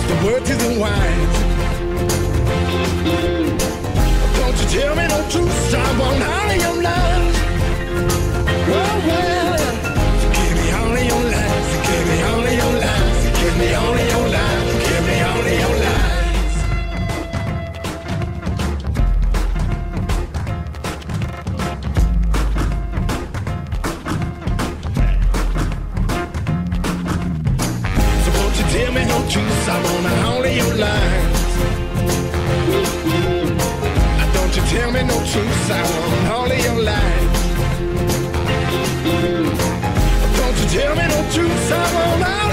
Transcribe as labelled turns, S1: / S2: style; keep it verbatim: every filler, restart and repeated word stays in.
S1: the words isn't wise. Don't you tell me no truth, I want all of your lies. Well, well, so give me all of your lies, so give me all of your lies, so give me all of your lies, so give me all of your lies. Tell me no truth, I want all of your lies. Don't you tell me no truth, I want all of your lies. Don't you tell me no truth, I want all